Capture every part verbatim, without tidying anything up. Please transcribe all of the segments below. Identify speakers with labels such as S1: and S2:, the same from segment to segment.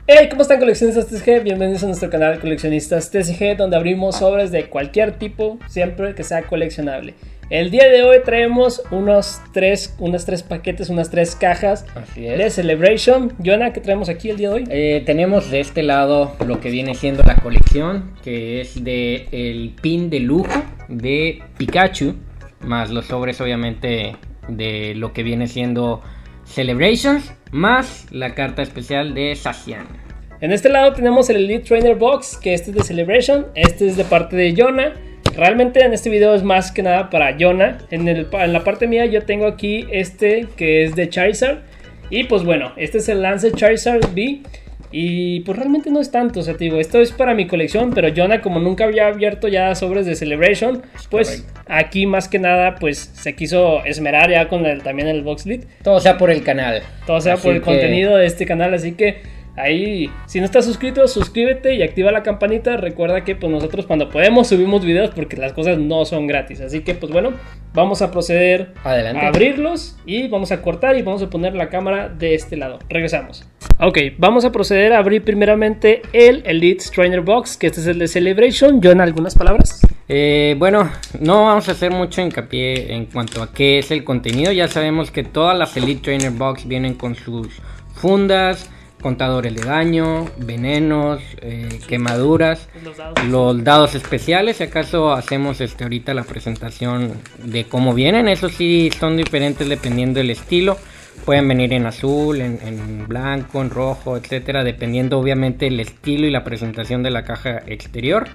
S1: Hey, ¿cómo están, coleccionistas T C G? Bienvenidos a nuestro canal Coleccionistas T C G, donde abrimos sobres de cualquier tipo, siempre que sea coleccionable. El día de hoy traemos unos tres, unos tres paquetes, unas tres cajas
S2: Así es.
S1: de Celebration. Jonah, ¿qué traemos aquí el día de hoy?
S2: Eh, tenemos de este lado lo que viene siendo la colección, que es de el pin de lujo de Pikachu, más los sobres obviamente de lo que viene siendo Celebrations, más la carta especial de Zacian.
S1: En este lado tenemos el Elite Trainer Box, que este es de Celebration, este es de parte de Jonah. Realmente en este video es más que nada para Jonah. En, el, en la parte mía yo tengo aquí este que es de Charizard. Y pues bueno, este es el Lance Charizard V. Y pues realmente no es tanto, o sea, te digo, esto es para mi colección. Pero Jonah, como nunca había abierto ya sobres de Celebration, pues correcto, aquí más que nada pues se quiso esmerar ya con el, también el Box Lead.
S2: Todo sea por el canal.
S1: Todo sea así por el que... contenido de este canal, así que... Ahí, si no estás suscrito, suscríbete y activa la campanita. Recuerda que pues nosotros cuando podemos subimos videos porque las cosas no son gratis. Así que pues bueno, vamos a proceder Adelante. a abrirlos y vamos a cortar y vamos a poner la cámara de este lado. Regresamos. Ok, vamos a proceder a abrir primeramente el Elite Trainer Box, que este es el de Celebration. John, ¿algunas palabras?
S2: Eh, bueno, no vamos a hacer mucho hincapié en cuanto a qué es el contenido. Ya sabemos que todas las Elite Trainer Box vienen con sus fundas, contadores de daño, venenos, eh, quemaduras, los dados. los dados especiales. Si acaso hacemos este ahorita la presentación de cómo vienen, eso sí son diferentes dependiendo del estilo. Pueden venir en azul, en, en blanco, en rojo, etcétera, dependiendo obviamente el estilo y la presentación de la caja exterior.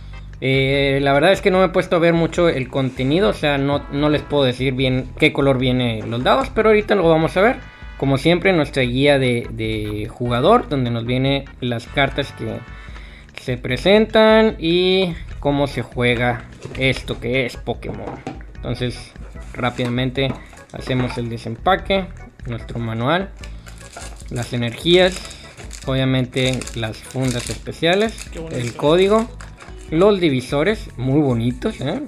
S2: Eh, la verdad es que no me he puesto a ver mucho el contenido, o sea, no, no les puedo decir bien qué color vienen los dados, pero ahorita lo vamos a ver. Como siempre, nuestra guía de, de jugador, donde nos vienen las cartas que se presentan y cómo se juega esto que es Pokémon. Entonces, rápidamente hacemos el desempaque, nuestro manual, las energías, obviamente las fundas especiales, el código, los divisores, muy bonitos, ¿eh?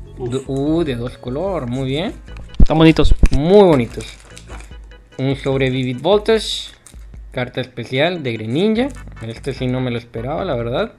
S2: Uh, de dos colores, muy bien.
S1: Están bonitos.
S2: Muy bonitos. Un sobre Vivid Voltage, carta especial de Greninja. Este sí no me lo esperaba, la verdad.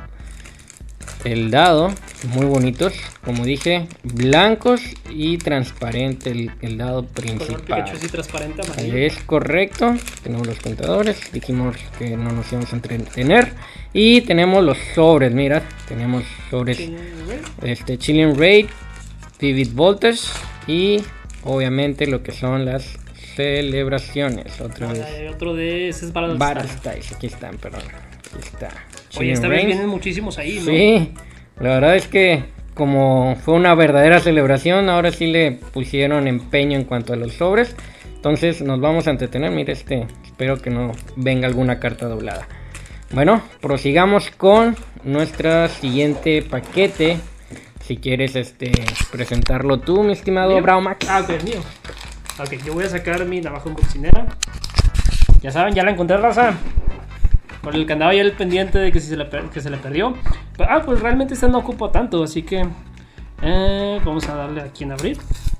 S2: El dado, muy bonitos, como dije, blancos y transparente el, el dado principal.
S1: Pikachu, sí, transparente,
S2: es correcto. Tenemos los contadores, dijimos que no nos íbamos a entretener. Y tenemos los sobres, mira, tenemos sobres este Chilling Raid, Vivid Voltage y obviamente lo que son las celebraciones. Otra vez.
S1: Hay otro de ese es Battle
S2: Styles. Aquí están, perdón. Aquí está.
S1: Oye, esta vez vienen muchísimos ahí, ¿no?
S2: Sí, la verdad es que como fue una verdadera celebración, ahora sí le pusieron empeño en cuanto a los sobres. Entonces nos vamos a entretener. Mire este, espero que no venga alguna carta doblada. Bueno, prosigamos con nuestro siguiente paquete. Si quieres este presentarlo tú, mi estimado Braumax.
S1: Ah, ok, mío. Ok, yo voy a sacar mi navaja unboxinera. Ya saben, ya la encontré, raza. Por el candado y el pendiente de que, si se, le que se le perdió. Pero, ah, pues realmente esta no ocupa tanto. Así que eh, vamos a darle aquí en abrir.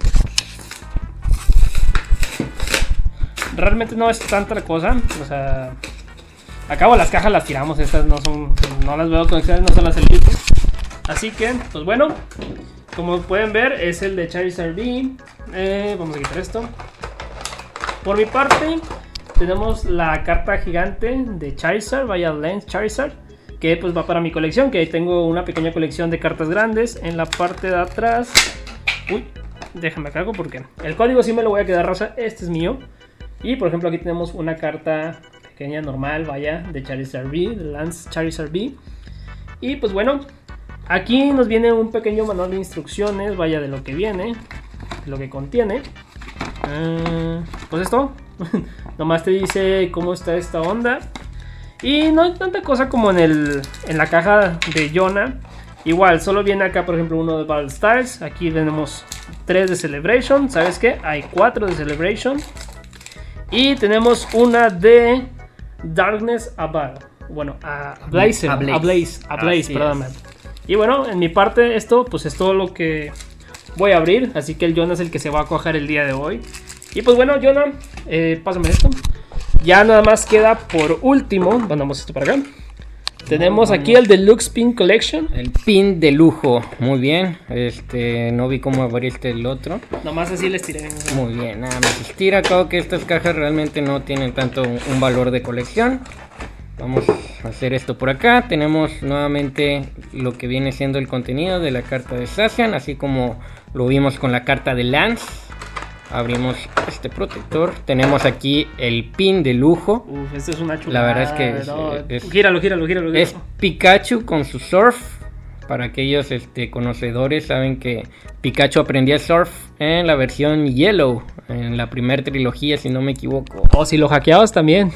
S1: Realmente no es tanta la cosa. O sea, acabo las cajas las tiramos. Estas no son, no las veo conectadas, no son las Elite. Así que, pues bueno, como pueden ver, es el de Charizard V. Eh, vamos a quitar esto. Por mi parte, tenemos la carta gigante de Charizard, vaya Lance Charizard, que pues va para mi colección, que ahí tengo una pequeña colección de cartas grandes. En la parte de atrás, uy, déjame cargo porque el código sí me lo voy a quedar, raza, este es mío. Y por ejemplo aquí tenemos una carta pequeña normal, vaya, de Charizard V, de Lance Charizard V. Y pues bueno, aquí nos viene un pequeño manual de instrucciones, vaya, de lo que viene, de lo que contiene. Uh, pues esto, nomás te dice cómo está esta onda. Y no hay tanta cosa como en, el, en la caja de Jonah. Igual, solo viene acá, por ejemplo, uno de Battle Styles. Aquí tenemos tres de Celebration. ¿Sabes qué? Hay cuatro de Celebration. Y tenemos una de Darkness Abad. Bueno, a Blaze, a Blaze, a Blaze, a Blaze perdón. Y bueno, en mi parte esto pues es todo lo que voy a abrir. Así que el Jonah es el que se va a coger el día de hoy. Y pues bueno, Jonah, eh, pásame esto. Ya nada más queda por último, mandamos esto para acá. Tenemos aquí el Deluxe Pin Collection.
S2: El pin de lujo, muy bien. Este, no vi cómo abriste el otro.
S1: Nomás así les tiré.
S2: Muy bien, nada más estira. Acabo que estas cajas realmente no tienen tanto un, un valor de colección. Vamos a hacer esto por acá. Tenemos nuevamente lo que viene siendo el contenido de la carta de Zacian, así como lo vimos con la carta de Lance. Abrimos este protector. Tenemos aquí el pin de lujo.
S1: Uf, esto es una chulada.
S2: La verdad es que es,
S1: no,
S2: es,
S1: gíralo, gíralo, gíralo, gíralo.
S2: es Pikachu con su surf. Para aquellos este, conocedores, saben que Pikachu aprendía surf en la versión Yellow, en la primera trilogía, si no me equivoco.
S1: O si lo hackeabas también.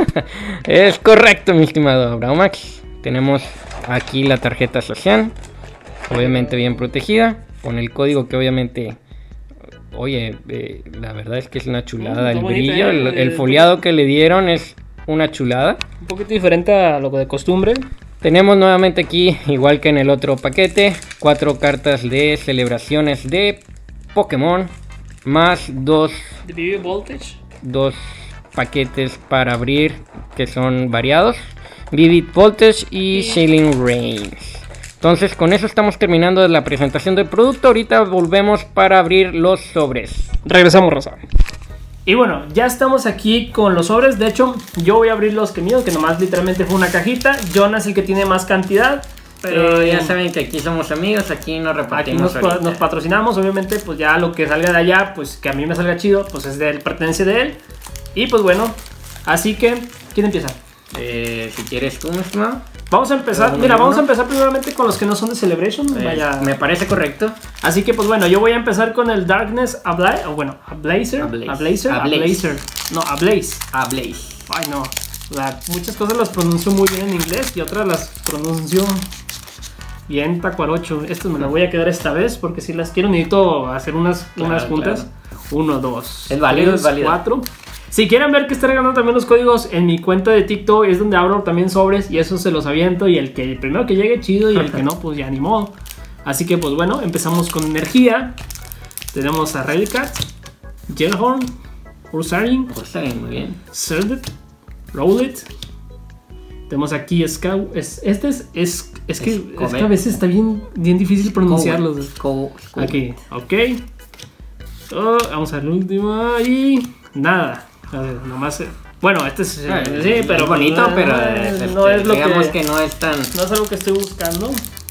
S2: Es correcto, mi estimado Abramax. Tenemos aquí la tarjeta Zacian, obviamente bien protegida, con el código que obviamente... Oye, eh, la verdad es que es una chulada.
S1: Mm,
S2: el
S1: bonita,
S2: brillo,
S1: eh,
S2: el, el
S1: eh,
S2: foliado que le dieron es una chulada.
S1: Un poquito diferente a lo de costumbre.
S2: Tenemos nuevamente aquí, igual que en el otro paquete, cuatro cartas de celebraciones de Pokémon, más dos,
S1: The Vivid Voltage.
S2: dos paquetes para abrir que son variados, Vivid Voltage y Shilling Reigns. Entonces con eso estamos terminando la presentación del producto. Ahorita volvemos para abrir los sobres.
S1: Regresamos, Rosa. Y bueno, ya estamos aquí con los sobres. De hecho, yo voy a abrir los que míos, que nomás literalmente fue una cajita. Jonas es el que tiene más cantidad.
S2: Pero
S1: eh,
S2: ya saben que aquí somos amigos, aquí nos
S1: Aquí
S2: repartimos.
S1: nos, nos patrocinamos, obviamente, pues ya lo que salga de allá, pues que a mí me salga chido, pues es de él, pertenece de él. Y pues bueno, así que, ¿quién empieza?
S2: Eh, si quieres tú mismo.
S1: Vamos a empezar, mira, vamos a empezar primeramente con los que no son de Celebration.
S2: Eh,
S1: Vaya.
S2: Me parece correcto.
S1: Así que pues bueno, yo voy a empezar con el Darkness Ablaze, o bueno, Ablazer,
S2: Ablaze.
S1: Ablazer,
S2: Ablaze.
S1: Ablazer, no, Ablaze.
S2: A Blaze.
S1: Ay no, o sea, muchas cosas las pronuncio muy bien en inglés y otras las pronuncio bien tacuarocho. Esto me las voy a quedar esta vez porque si las quiero necesito hacer unas,
S2: Claro,
S1: unas juntas.
S2: claro.
S1: Uno, dos,
S2: Es válido,
S1: tres,
S2: es válido.
S1: cuatro. Si quieren ver que estoy regalando también los códigos en mi cuenta de TikTok, es donde abro también sobres y eso se los aviento. Y el que el primero que llegue, chido, y el que no, pues ya ni modo. Así que pues bueno, empezamos con energía. Tenemos a Relicat, Gelhorn, Ursaring,
S2: Pues está bien, muy bien.
S1: Serdet, Rowlet. Tenemos aquí Scout. Es, este es, es, es, que, es que a veces está bien, bien difícil pronunciarlos.
S2: Scout. Scout.
S1: Aquí, ok. Oh, vamos a ver el último y nada. A ver, nomás. Bueno, este es.
S2: Ah,
S1: sí, pero.
S2: es bonito,
S1: no,
S2: pero
S1: no,
S2: es,
S1: no
S2: este,
S1: es lo
S2: digamos
S1: que,
S2: que no es tan.
S1: no es algo que estoy buscando.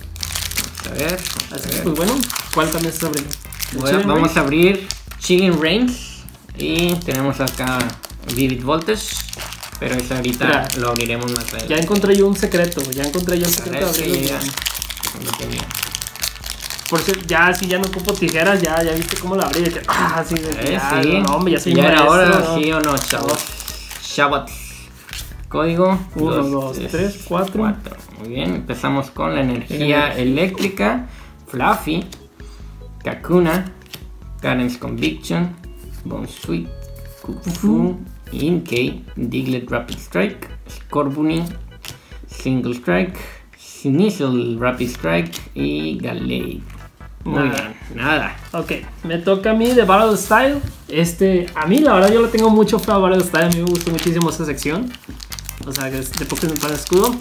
S2: A ver, a
S1: Así que,
S2: ver.
S1: pues bueno, ¿cuál también está abriendo?
S2: Bueno, vamos a abrir Chilling Reigns y tenemos acá Vivid Voltage, pero ese ahorita
S1: Mira,
S2: lo abriremos más adelante.
S1: Ya encontré yo un secreto. Ya encontré yo un
S2: A
S1: secreto
S2: ver
S1: de
S2: si
S1: abrirlo.
S2: ya lo tenía.
S1: Por cierto, ya si ya no ocupo tijeras, ya, ya viste cómo la abrí. de que, Ah, sí, de que
S2: Eh,
S1: ya,
S2: sí.
S1: no, hombre, ya soy
S2: Ya era
S1: maestro,
S2: hora,
S1: ¿no?
S2: sí o no, chavos. Shabbat. Código
S1: Uno, dos, tres, cuatro.
S2: Muy bien, empezamos con la energía eléctrica. Fluffy, Kakuna, Karen's Conviction, Bone Sweet, Kufu, Inkay, Diglett Rapid Strike, Scorbunny, Single Strike, Sneasel Rapid Strike y Gallade. Muy
S1: Nada.
S2: bien, nada.
S1: Ok, me toca a mí de Battle Style. Este, a mí la verdad yo le tengo mucho fe a Battle Style. A mí me gustó muchísimo esa sección. O sea, que es de Pokémon para escudo.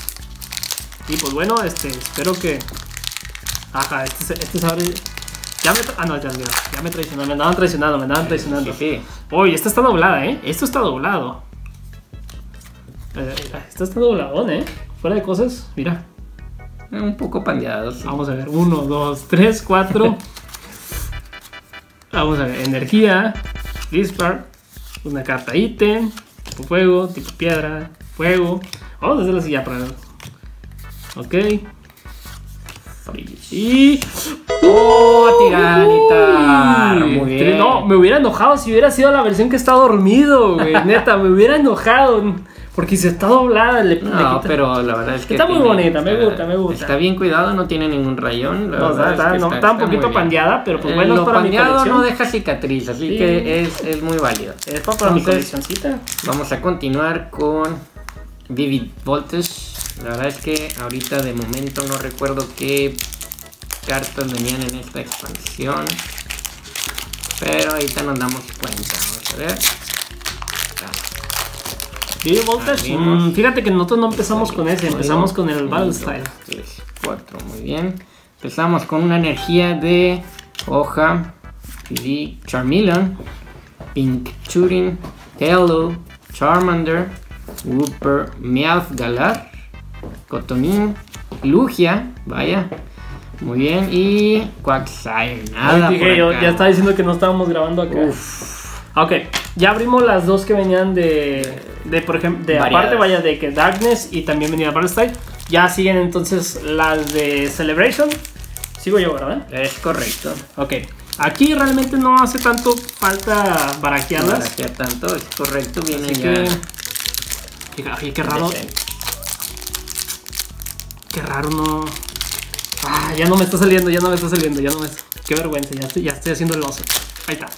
S1: Y pues bueno, este, espero que... Ajá, este, se- este se abre... Ya me... tra- Ah, no, ya, ya, ya me traicionaron. Me andaban traicionando, me andaban traicionando.
S2: Sí,
S1: Uy, esta está doblada, ¿eh? Esto está doblado. Eh, Esto está dobladón, ¿eh? Fuera de cosas, mira.
S2: sí. Un poco pandeado, sí.
S1: Vamos a ver, uno, dos, tres, cuatro. Vamos a ver, energía, dispar, una carta ítem, tipo fuego, tipo piedra, fuego. Vamos a hacerlo así ya para. Ok. Y.
S2: ¡Oh, tiranitar! Muy bien.
S1: No, me hubiera enojado si hubiera sido la versión que está dormido, güey. Neta, me hubiera enojado. Porque si está doblada, le, le
S2: No,
S1: quita-
S2: pero la verdad es que
S1: Está muy
S2: tiene-
S1: bonita, me
S2: está-
S1: gusta, me gusta.
S2: Está bien cuidado, no tiene ningún rayón. La
S1: No,
S2: verdad
S1: está,
S2: es que
S1: no,
S2: está-
S1: está un
S2: está muy
S1: poquito
S2: bien.
S1: pandeada, pero pues
S2: Eh,
S1: bueno, es
S2: lo
S1: para mi
S2: pandeado
S1: colección.
S2: no deja cicatriz, así
S1: Sí.
S2: que es, es muy válido.
S1: Es para, para mi
S2: Entonces,
S1: coleccioncita.
S2: Vamos a continuar con Vivid Voltage. La verdad es que ahorita de momento no recuerdo qué cartas venían en esta expansión, pero ahorita nos damos cuenta. Vamos a ver.
S1: Sí, Voltage. Mm, fíjate que nosotros no empezamos con ese, empezamos con el Battle Style.
S2: tres, cuatro, muy bien. Empezamos con una energía de hoja, Lee, Charmeleon, Pink Churin, Hello, Charmander, Wooper, Meowth, Galar, Cotonin, Lugia, vaya, muy bien, y Quagsire, nada.
S1: Dije,
S2: por
S1: yo
S2: acá.
S1: ya estaba diciendo que no estábamos grabando acá.
S2: Uf.
S1: Ok, ya abrimos las dos que venían de, de por ejemplo, de
S2: Variadas.
S1: aparte vaya de que Darkness y también venía Battle Style. Ya siguen entonces las de Celebration. Sigo yo, ¿verdad?
S2: Es correcto.
S1: Ok, aquí realmente no hace tanto falta barajearlas.
S2: No hacía tanto, es correcto, viene
S1: Así
S2: ya.
S1: que... Ay, qué raro. Qué raro, no. Ah, ya no me está saliendo, ya no me está saliendo, ya no me. Qué vergüenza, ya estoy, ya estoy haciendo el oso. Ahí está.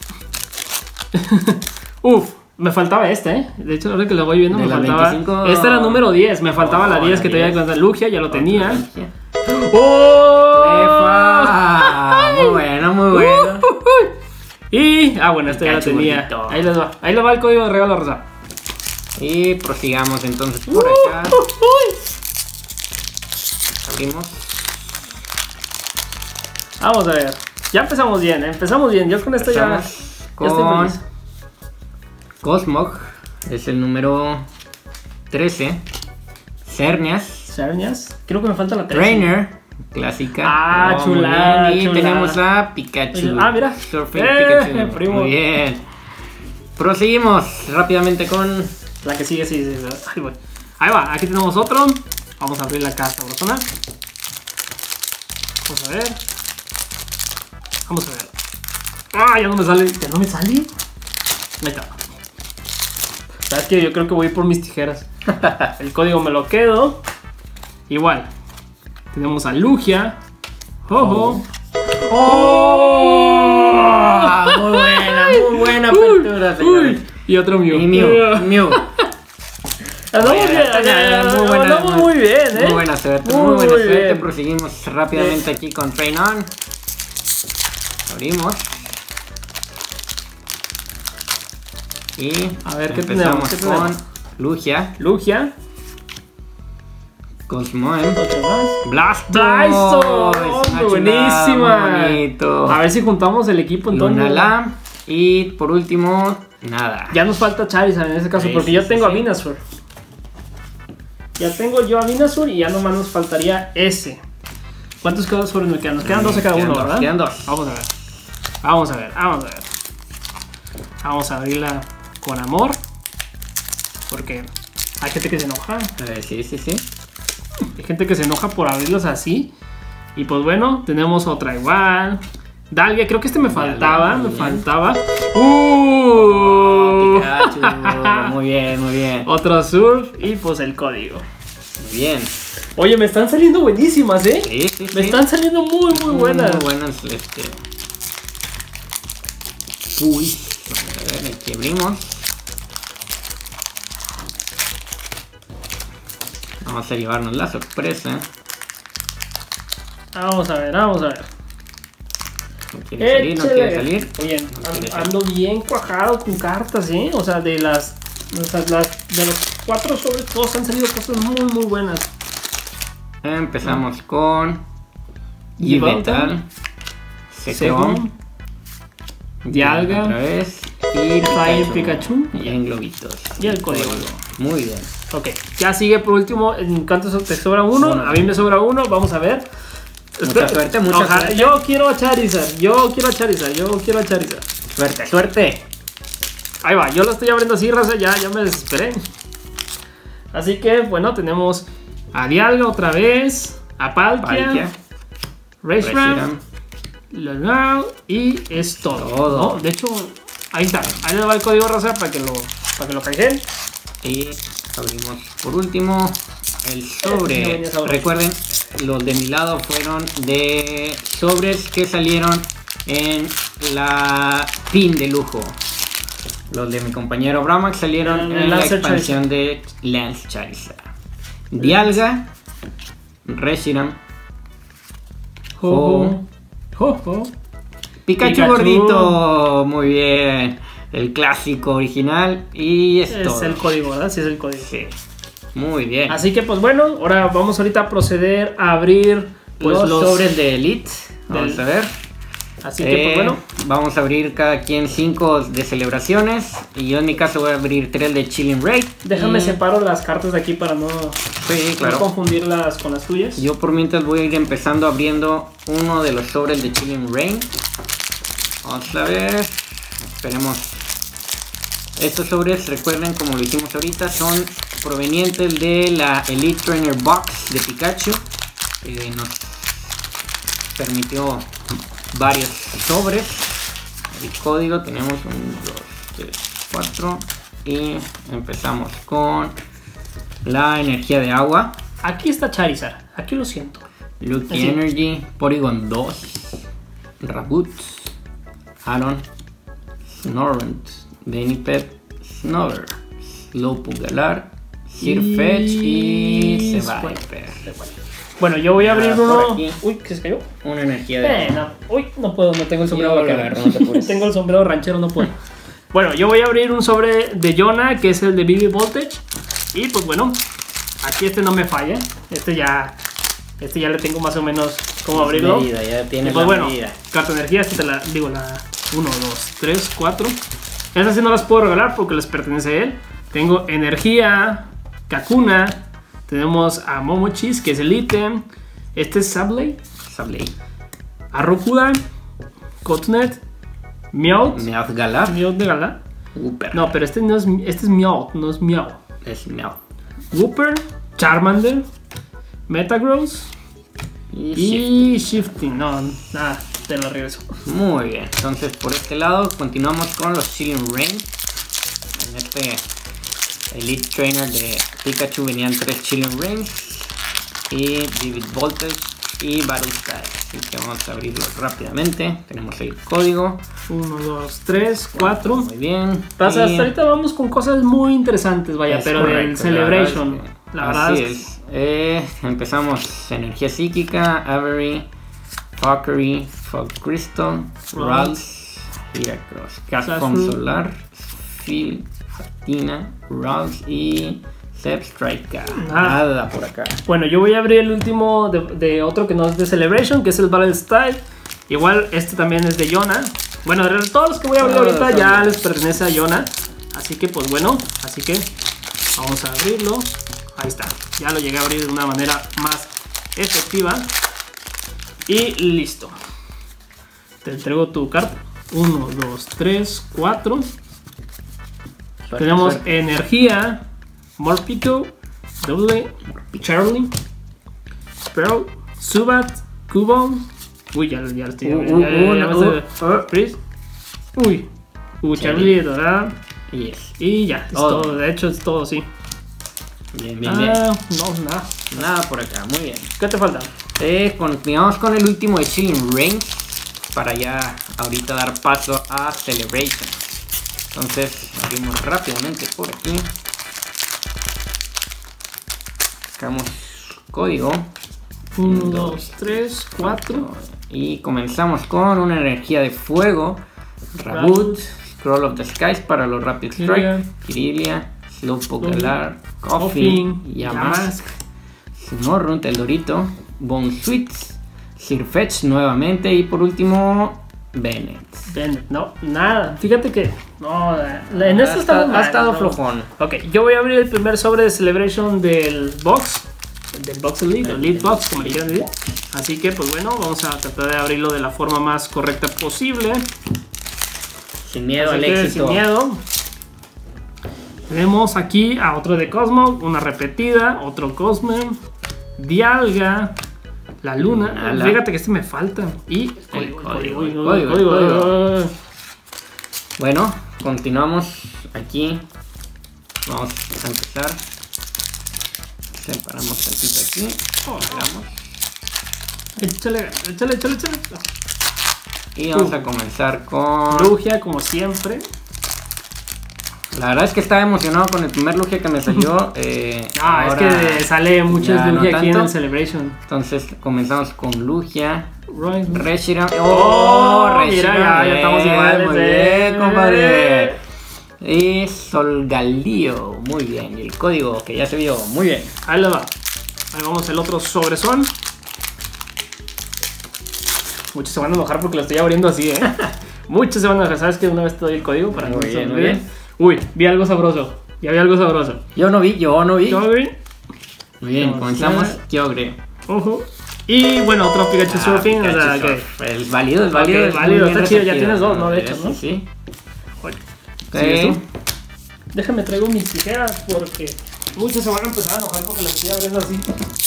S1: Uf, me faltaba este, ¿eh? De hecho, ahora que lo voy viendo,
S2: De
S1: me
S2: la
S1: faltaba.
S2: veinticinco...
S1: Esta era número diez, me faltaba
S2: Oh,
S1: la diez
S2: la
S1: que te había
S2: diez.
S1: contado. Lugia, ya lo tenía.
S2: Lugia.
S1: ¡Oh!
S2: ¡Efa! Muy bueno, muy bueno.
S1: Y. Ah, bueno, esta ya la
S2: Pikachu
S1: tenía.
S2: gordito.
S1: Ahí les va. Ahí les va el código de regalo rosa.
S2: Y prosigamos entonces por
S1: Uh,
S2: acá. Abrimos.
S1: Vamos a ver. Ya empezamos bien, ¿eh? Empezamos bien. Yo con esto ya.
S2: Empezamos
S1: Ya estoy
S2: con
S1: feliz.
S2: Cosmog. Es el número trece. Cernias.
S1: Cernias. Creo que me falta la tres.
S2: Trainer. Clásica.
S1: Ah,
S2: Oh, muy
S1: chulada,
S2: bien. Y
S1: chulada.
S2: tenemos a Pikachu.
S1: Ah, mira.
S2: Surfing
S1: Eh,
S2: Pikachu.
S1: primo.
S2: Muy bien. Proseguimos rápidamente con
S1: La que sigue, sí, sí, sí. Ahí voy. Ahí va, aquí tenemos otro. Vamos a abrir la caja sabrosona. Vamos a ver. Vamos a ver. Ah, ya no me sale. ¿Ya no me sale? Ahí está. ¿Sabes qué? Yo creo que voy a ir por mis tijeras. El código me lo quedo. Igual. Tenemos a Lugia. Jojo. ¡Oh!
S2: Ah, muy buena, muy buena
S1: Uy,
S2: apertura, señores.
S1: uy. Y otro Mew.
S2: Y Mew, Mew.
S1: Andamos
S2: Muy
S1: bien,
S2: buena, muy buena,
S1: andamos muy bien, ¿eh?
S2: Muy buena suerte,
S1: Muy,
S2: muy buena
S1: muy
S2: suerte.
S1: bien.
S2: Proseguimos rápidamente aquí con Train On. Abrimos. Y
S1: A ver, ¿qué
S2: empezamos
S1: tenemos? ¿Qué
S2: con
S1: tenemos?
S2: Lugia,
S1: Lugia.
S2: Cosmoem,
S1: Otro más.
S2: Blastoise.
S1: Blastoise,
S2: Una
S1: hombre,
S2: chulada,
S1: buenísima.
S2: muy bonito.
S1: A ver si juntamos el equipo entonces.
S2: Lunala. Y por último, nada.
S1: Ya nos falta Charizard en ese caso,
S2: Sí,
S1: porque
S2: sí,
S1: yo
S2: sí,
S1: tengo
S2: sí.
S1: a Venusaur. Ya tengo yo a Venusaur y ya nomás nos faltaría ese. ¿Cuántos quedan sobre nos quedan? Nos quedan doce cada
S2: Quedan
S1: uno,
S2: dos,
S1: ¿verdad?
S2: quedan dos.
S1: Vamos a ver. Vamos a ver, vamos a ver. Vamos a abrirla con amor. Porque hay gente que se enoja.
S2: Eh, sí, sí, sí.
S1: Hay gente que se enoja por abrirlos así. Y pues bueno, tenemos otra igual. Dalvia, creo que este me faltaba.
S2: muy
S1: Me
S2: bien.
S1: faltaba. ¡Uh!
S2: Pikachu. Muy bien, muy bien.
S1: Otro surf y pues el código.
S2: Muy bien.
S1: Oye, me están saliendo buenísimas, ¿eh?
S2: Sí, sí,
S1: Me
S2: sí.
S1: están saliendo muy, muy buenas.
S2: Muy buenas, este. Uy. A ver, aquí abrimos. Vamos a llevarnos la sorpresa.
S1: Vamos a ver, vamos a ver.
S2: No quiere salir, no quiere
S1: Échale.
S2: salir.
S1: Oye,
S2: No
S1: an-
S2: quiere
S1: ando bien cuajado con cartas, ¿eh? O sea, de las, o sea, las de los cuatro sobre todos han salido cosas muy, muy buenas.
S2: Empezamos con
S1: Yveltal,
S2: Yveltal,
S1: Segón,
S2: Secom,
S1: Dialga,
S2: otra vez y
S1: Fire
S2: Pikachu.
S1: Pikachu.
S2: Y en globitos.
S1: Y el código.
S2: Muy bien.
S1: Ok, ya sigue por último. ¿En cuánto te sobra uno?
S2: Uno.
S1: A mí me sobra uno, vamos a ver.
S2: Mucha suerte, mucha
S1: Ojalá-
S2: suerte.
S1: Yo quiero a Charizard, yo quiero a Charizard, yo quiero a Charizard.
S2: Suerte, suerte.
S1: Ahí va, yo lo estoy abriendo así, raza, ya, ya me desesperé. Así que, bueno, tenemos a Dialga otra vez, a Palkia,
S2: Palkia,
S1: Reshiram, Lunala y es todo.
S2: Todo.
S1: ¿no? De hecho, ahí está, ahí le va el código, raza, para que lo, para que lo caigan.
S2: Y abrimos por último el
S1: Sí,
S2: sobre.
S1: venía sabroso.
S2: Recuerden, los de mi lado fueron de sobres que salieron en la pin de lujo. Los de mi compañero Brahmax salieron
S1: En
S2: en,
S1: el
S2: la
S1: Lancer
S2: expansión de Lance Charizard. Dialga, Reshiram,
S1: Ho, ho, ho, ho.
S2: Pikachu,
S1: Pikachu.
S2: gordito. Muy bien. el clásico original. Y es,
S1: Es
S2: todo.
S1: el código, ¿verdad? Sí, es el código.
S2: Sí. Muy bien.
S1: Así que pues bueno, ahora vamos ahorita a proceder a abrir pues,
S2: los,
S1: los
S2: sobres de Elite. Vamos
S1: del-
S2: a ver.
S1: Así que
S2: Eh,
S1: pues bueno,
S2: Vamos a abrir cada quien cinco de celebraciones. Y yo en mi caso voy a abrir tres de Chilling Raid.
S1: déjame
S2: y...
S1: separo las cartas de aquí para no,
S2: Sí,
S1: no
S2: claro.
S1: confundirlas con las tuyas.
S2: Yo por mientras voy a ir empezando abriendo uno de los sobres de Chilling Rain. Vamos a ver. Esperemos. Estos sobres, recuerden como lo hicimos ahorita, son provenientes de la Elite Trainer Box de Pikachu. Que nos permitió varios sobres. El código tenemos un, dos, tres, cuatro. Y empezamos con la energía de agua.
S1: Aquí está Charizard, aquí lo siento.
S2: Lucky
S1: Así.
S2: Energy, Porygon dos, Raboot, Aron, Snorunt, Benipet, Snover, Slowpoke Galar, Sirfetch y
S1: Y-
S2: Seviper.
S1: Bueno, yo voy a abrir
S2: Ah, por
S1: uno.
S2: aquí.
S1: Uy, ¿qué se cayó?
S2: Una energía de
S1: Eh, no. Uy, no puedo, no tengo el sombrero
S2: Yo lo
S1: vaquero.
S2: agarro, no te apures.
S1: Tengo el sombrero ranchero, no puedo. Bueno, yo voy a abrir un sobre de Yona, que es el de Vivi Voltage. Y pues bueno, aquí este no me falla. Este ya, este ya le tengo más o menos cómo abrirlo.
S2: Medida, ya
S1: Y
S2: tienes
S1: pues
S2: la
S1: bueno,
S2: medida.
S1: carta de energía, esta te la digo, la uno, dos, tres, cuatro. Esas sí no las puedo regalar porque les pertenece a él. Tengo energía, Kakuna. Tenemos a Momochis, que es el ítem. Este es Sableye,
S2: Sableye,
S1: Arrokuda, Cottonette, Meowth,
S2: Meowth Galar,
S1: Meowth de Gala.
S2: Wooper,
S1: No, pero este no es, este es Meowth, no es Meow.
S2: es Meowth
S1: Wooper, Charmander, Metagross
S2: y Shift.
S1: y Shifting. No, nada, te lo regreso.
S2: Muy bien, entonces por este lado continuamos con los Chilling Rain. En este Elite Trainer de Pikachu venían tres Chilling Rains y Vivid Voltage y Battle Sky. Así que vamos a abrirlo rápidamente. Tenemos el código.
S1: uno, dos, tres, cuatro.
S2: Muy bien.
S1: Pasa,
S2: Y
S1: hasta ahorita vamos con cosas muy interesantes, vaya,
S2: es
S1: pero
S2: correcto,
S1: del
S2: la
S1: Celebration.
S2: verdad es que-
S1: La verdad
S2: así
S1: es,
S2: es. Eh, empezamos energía psíquica, Avery, Valkyrie, Fog Crystal, Ralts, Heracross, Castform
S1: Classroom.
S2: Solar, Phil, Fatina, Ralts y Zebstrika.
S1: Ah.
S2: Nada por acá.
S1: bueno, yo voy a abrir el último de, de otro que no es de Celebration, que es el Battle Style. Igual este también es de Yona. Bueno, de todos los que voy a abrir
S2: Todos
S1: ahorita ya
S2: también.
S1: les pertenece a Yona. Así que pues bueno, así que vamos a abrirlo. Ahí está, ya lo llegué a abrir de una manera más efectiva. Y listo. Te entrego tu carta. uno, dos, tres, cuatro.
S2: Suerte,
S1: Tenemos
S2: suerte.
S1: energía, Morpeko, Double, Charlie, Sparrow, Zubat, Cubone. Uy, ya, ya lo estoy
S2: Uh,
S1: abriendo, ya, ya,
S2: uh,
S1: ya, ya
S2: uh,
S1: me
S2: uh,
S1: estoy-
S2: uh.
S1: Freeze. Uy, uh, Charlie, dorada.
S2: Yes.
S1: Y ya, es
S2: Todo.
S1: todo. De hecho, es todo, sí.
S2: Bien, bien, bien.
S1: Ah, no, nada.
S2: Nada por acá, muy bien.
S1: ¿Qué te falta?
S2: Eh, continuamos con el último de Chilling Rain para ya ahorita dar paso a Celebration. Entonces abrimos rápidamente por aquí. Sacamos código
S1: uno, dos, tres, cuatro.
S2: y comenzamos con una energía de fuego, Raboot, Scroll of the Skies para los Rapid Strike, Kirilia, Slowpoke Galar, Koffing, Yamask, Snorunt, el Dorito, Bone Sweets, Sirfetch nuevamente y por último Bennett.
S1: Bennett, no, nada. Fíjate que. No, la- en
S2: Ha
S1: esto
S2: estado-
S1: estamos
S2: ha
S1: mal,
S2: estado
S1: no.
S2: flojón.
S1: Ok, yo voy a abrir el primer sobre de Celebration del box. Del box Elite, el Elite Box, como le quieran decir. Así que, pues bueno, vamos a tratar de abrirlo de la forma más correcta posible.
S2: Sin miedo
S1: Así
S2: al
S1: que,
S2: éxito.
S1: sin miedo. Tenemos aquí a otro de Cosmo, una repetida, otro Cosmo, Dialga, la Luna.
S2: Ala.
S1: Fíjate que este me falta. Y
S2: El
S1: código,
S2: código,
S1: código,
S2: el
S1: código,
S2: código, el
S1: código.
S2: Bueno, continuamos aquí. Vamos a empezar. Separamos tantito aquí. Agarramos.
S1: Échale, échale, échale, échale.
S2: Y vamos a comenzar con
S1: Lugia, como siempre.
S2: La verdad es que estaba emocionado con el primer Lugia que me salió. Eh,
S1: Ah, es que sale muchos
S2: ya no
S1: Lugia aquí en
S2: tanto.
S1: el Celebration.
S2: Entonces comenzamos con Lugia.
S1: Right.
S2: Reshiram.
S1: Oh,
S2: Oh,
S1: mira,
S2: Reshiram.
S1: ya, ya estamos
S2: Bien,
S1: iguales,
S2: Muy
S1: eh.
S2: bien, compadre. Y Solgaleo. Muy bien. Y el código que ya se vio. Muy bien.
S1: Ahí le va. Ahí vamos el otro sobresón. Muchos se van a enojar porque lo estoy abriendo así, ¿eh? Muchos se van a enojar. ¿Sabes que una vez te doy el código para
S2: Muy
S1: que no se
S2: bien, muy
S1: olvide?
S2: bien.
S1: Uy, vi algo sabroso. Ya vi algo sabroso.
S2: Yo no vi, yo no vi.
S1: ¿Yo vi?
S2: Muy bien,
S1: Vamos
S2: comenzamos.
S1: a-
S2: Kyogre.
S1: Ojo. Y bueno, otro Pikachu
S2: Ah,
S1: Surfing.
S2: Pikachu
S1: o sea, que.
S2: Surf. Es válido, es válido.
S1: Ok,
S2: es
S1: válido,
S2: muy
S1: está
S2: bien
S1: chido, ya
S2: repartido.
S1: tienes dos, ¿no? De hecho, ¿no?
S2: Sí, sí.
S1: Oye,
S2: Ok.
S1: ¿sí esto? Déjame traigo mis tijeras porque muchos se van a empezar a enojar porque las estoy abriendo así.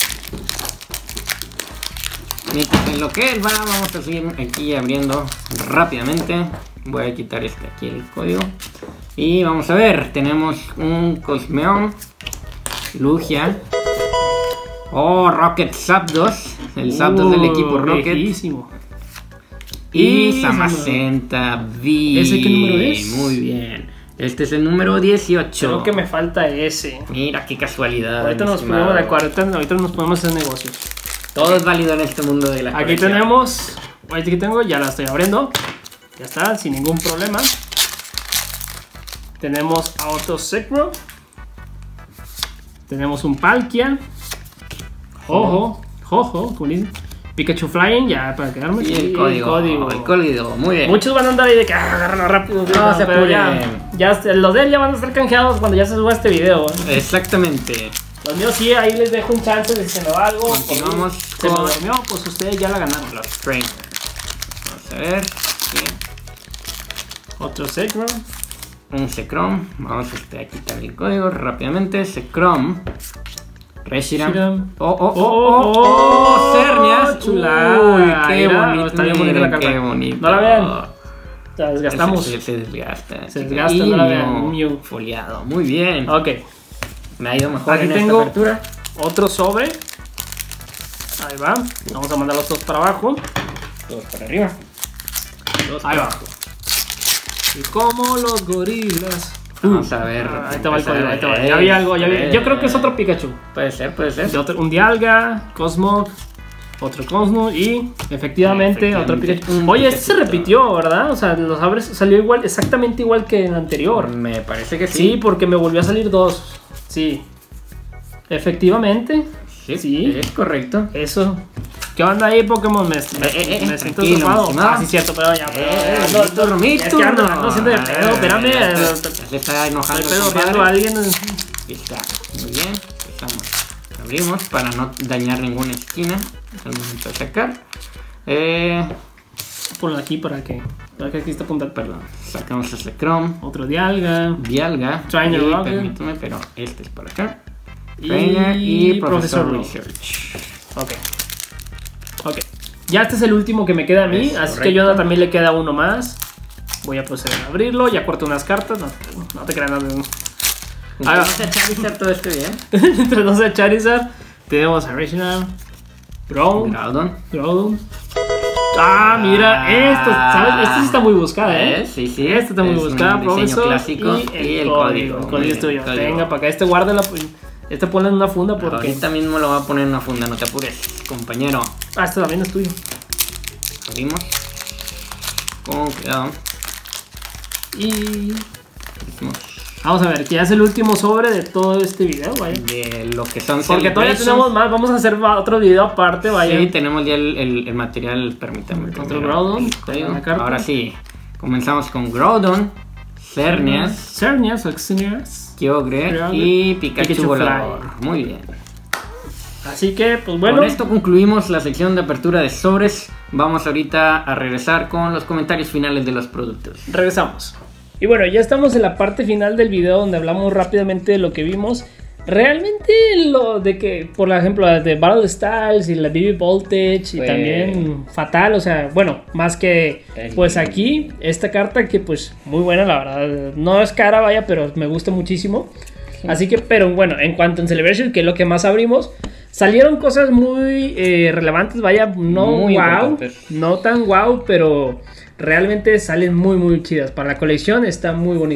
S2: Mientras en lo que él va, vamos a seguir aquí abriendo rápidamente. Voy a quitar este aquí el código. Y vamos a ver, tenemos un Cosmeon, Lugia. Oh, Rocket Zapdos. El Zapdos del equipo Rocket.
S1: Viejísimo.
S2: Y
S1: Y
S2: Samacenta V.
S1: ¿Ese qué número es?
S2: Muy bien. Este es el número dieciocho.
S1: Creo que me falta ese.
S2: Mira qué casualidad.
S1: Ahorita
S2: mi
S1: nos
S2: estimado.
S1: ponemos de acuerdo, ahorita, ahorita nos ponemos en negocios.
S2: Todo es válido en este mundo de la
S1: Aquí
S2: colección.
S1: tenemos, aquí tengo, ya la estoy abriendo. Ya está, sin ningún problema. Tenemos a otro Zekrom. Tenemos un Palkia. Ojo, Jojo, como dicen. Pikachu Flying, ya para quedarme.
S2: Y el
S1: Y
S2: código.
S1: código.
S2: El código, muy bien.
S1: Muchos van a andar ahí de que ah, agárralo rápido.
S2: No se
S1: pero ya,
S2: apuren.
S1: ya este- los de él ya van a estar canjeados cuando ya se suba este video. ¿eh?
S2: Exactamente.
S1: Los míos sí, ahí les dejo un chance de si se me va algo.
S2: Continuamos
S1: Se me
S2: con-
S1: durmió, pues ustedes ya la ganaron.
S2: Los trainers. Vamos a ver. Aquí.
S1: Otro Zekrom.
S2: Un Zekrom. Vamos este, a quitar el código rápidamente. Zekrom. Reshiram.
S1: Reshiram.
S2: Oh, oh, oh,
S1: Oh,
S2: oh, oh, Cernias.
S1: chulada.
S2: Uy, qué
S1: Mira,
S2: bonito.
S1: está bien bonita la
S2: miren,
S1: carta.
S2: Qué bonito.
S1: No la vean. La desgastamos.
S2: Se, se, se desgasta.
S1: Se desgasta,
S2: Y
S1: no la vean.
S2: no,
S1: Mew.
S2: foliado. Muy bien.
S1: Ok.
S2: Me ha ido mejor
S1: Aquí
S2: en
S1: tengo-
S2: esta apertura.
S1: Otro sobre. Ahí va. Vamos a mandar los dos para abajo.
S2: Todos para arriba. Todos
S1: Ahí
S2: para
S1: va.
S2: abajo.
S1: Y como los gorilas.
S2: Vamos a ver.
S1: Ah, ahí te va el
S2: empezar
S1: código, ahí te va.
S2: a-
S1: Ya vi algo, ya vi.
S2: Eh,
S1: Yo creo que es otro Pikachu.
S2: Puede ser, puede ser.
S1: De otro- un Dialga, Cosmog, otro Cosmo y efectivamente,
S2: Efectivamente,
S1: otro Pikachu.
S2: un
S1: Oye, este se
S2: Pikachu.
S1: repitió, ¿verdad? O sea, los abres salió igual, exactamente igual que en el anterior.
S2: Me parece que
S1: Sí,
S2: sí.
S1: porque me volvió a salir dos. Sí. Efectivamente.
S2: Sí,
S1: Sí.
S2: es correcto.
S1: Eso. ¿Qué onda ahí, Pokémon? Me, me,
S2: Eh, eh, eh,
S1: me siento
S2: tranquilo,
S1: atrapado.
S2: mi estimado.
S1: Ah, sí, cierto, pero ya.
S2: Eh,
S1: no,
S2: mi turno, mi
S1: es que ando,
S2: turno.
S1: ando haciendo de pedo, espérame.
S2: Ya
S1: eh,
S2: está, ya se está enojando.
S1: Estoy
S2: el
S1: pedorreando a
S2: compadre.
S1: alguien.
S2: Ahí está. Muy bien. Empezamos. Abrimos para no dañar ninguna esquina. Al momento de sacar. Eh,
S1: Ponlo aquí para que. Para que aquí está apuntado.
S2: perdón. Sacamos este Chrome.
S1: Otro Dialga.
S2: Dialga.
S1: Trainer
S2: y
S1: Rocket.
S2: permítame, pero este es por acá.
S1: Y,
S2: Trainer y Profesor
S1: Profesor
S2: Research.
S1: Ok. Ok. Ya este es el último que me queda a mí.
S2: Es
S1: así que
S2: correcto.
S1: yo también le queda uno más. Voy a proceder a abrirlo. Ya corto unas cartas. No, no te creas nada. Ah,
S2: Vamos a Charizard todo este bien.
S1: Entre dos de Charizard. Tenemos a Reshiram. Ground.
S2: Groudon.
S1: Groudon. Ah, mira, esto, ¿sabes? Esta sí está muy buscada, ¿eh?
S2: Eh, sí, sí.
S1: Esta está muy
S2: Es un
S1: buscada,
S2: diseño
S1: profesor.
S2: clásico
S1: y el,
S2: y el
S1: código.
S2: código.
S1: El
S2: Muy
S1: código es
S2: bien,
S1: tuyo.
S2: código.
S1: Venga, para acá. Este guárdala. Este ponla en una funda porque.
S2: Ahorita mismo lo voy a poner en una funda, no te apures, compañero.
S1: Ah, este también es tuyo.
S2: Abrimos. Con cuidado.
S1: Y.
S2: Abrimos
S1: Vamos a ver, que ya es el último sobre de todo este video, vaya.
S2: de lo que son
S1: Porque todavía
S2: Celebrations.
S1: tenemos más. Vamos a hacer va- otro video aparte, vaya.
S2: Sí, tenemos ya el, el, el material, permítame.
S1: Otro
S2: primero
S1: Groudon,
S2: el código.
S1: con la carta.
S2: Ahora sí, comenzamos con Groudon, Cernias,
S1: Cernias o Xenias.
S2: Kyogre
S1: Kyogre
S2: y Pikachu,
S1: Pikachu
S2: volador.
S1: Fly.
S2: Muy bien.
S1: Así que, pues bueno.
S2: Con esto concluimos la sección de apertura de sobres. Vamos ahorita a regresar con los comentarios finales de los productos.
S1: Regresamos. Y bueno, ya estamos en la parte final del video donde hablamos rápidamente de lo que vimos. Realmente lo de que, por ejemplo, de Battle Styles y la B B Voltage y
S2: Fue-
S1: también Fatal, o sea, bueno, más que
S2: El-
S1: pues aquí, esta carta que pues muy buena la verdad, no es cara vaya, pero me gusta muchísimo. Así que, pero bueno, en cuanto en Celebration, que es lo que más abrimos, salieron cosas muy eh, relevantes, vaya, no
S2: Muy
S1: wow,
S2: importantes.
S1: no tan wow, pero realmente salen muy muy chidas. Para la colección está muy bonito.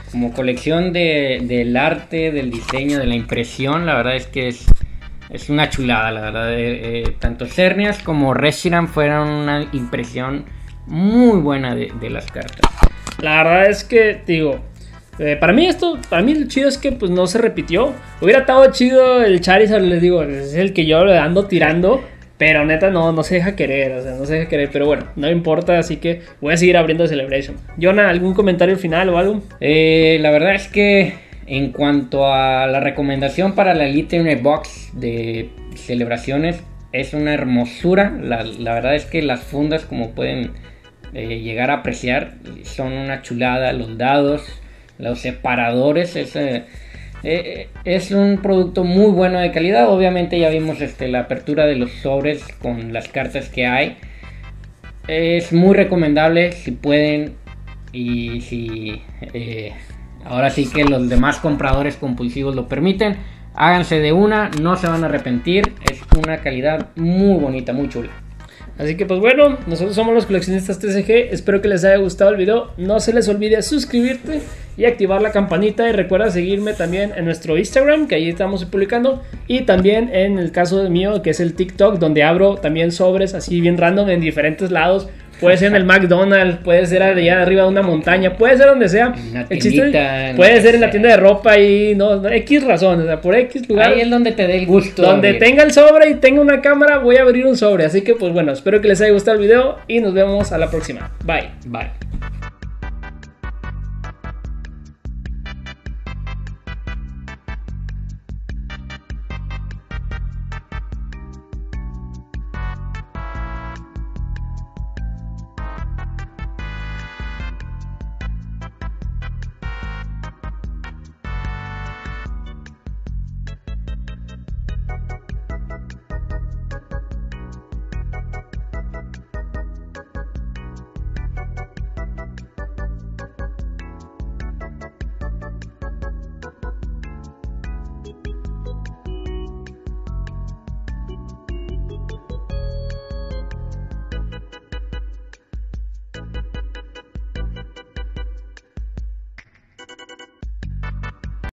S2: como colección de, del arte, del diseño, de la impresión, la verdad es que es, es una chulada, la verdad. Eh, eh, tanto Xerneas como Reshiram fueron una impresión muy buena de, de las cartas.
S1: La verdad es que, digo, eh, para mí esto, para mí lo chido es que pues no se repitió. Hubiera estado chido el Charizard, les digo, es el que yo le ando tirando. Pero neta no, no se deja querer, o sea, no se deja querer. Pero bueno, no importa, así que voy a seguir abriendo Celebration. Jonah, ¿algún comentario final o algo?
S2: Eh, la verdad es que en cuanto a la recomendación para la Elite Trainer Box de celebraciones, es una hermosura. La, la verdad es que las fundas, como pueden eh, llegar a apreciar, son una chulada. Los dados, los separadores, es... Eh, Eh, es un producto muy bueno de calidad. Obviamente ya vimos este, la apertura de los sobres con las cartas que hay. Es muy recomendable si pueden y si eh, ahora sí que los demás compradores compulsivos lo permiten, háganse de una, no se van a arrepentir. Es una calidad muy bonita, muy chula.
S1: Así que pues bueno, nosotros somos los coleccionistas T C G. Espero que les haya gustado el video. No se les olvide suscribirte y activar la campanita. Y recuerda seguirme también en nuestro Instagram, que ahí estamos publicando. Y también en el caso de mío, que es el TikTok, donde abro también sobres así bien random en diferentes lados. Puede ser en el McDonald's, puede ser allá arriba de una montaña, puede ser donde sea.
S2: Una
S1: Existe,
S2: tiendita,
S1: puede ser en la tienda de ropa y no, no, X razón, o sea, por X lugar.
S2: Ahí es donde te dé el gusto.
S1: Donde tenga el sobre y tenga una cámara, voy a abrir un sobre. Así que pues bueno, espero que les haya gustado el video y nos vemos a la próxima. Bye.
S2: Bye.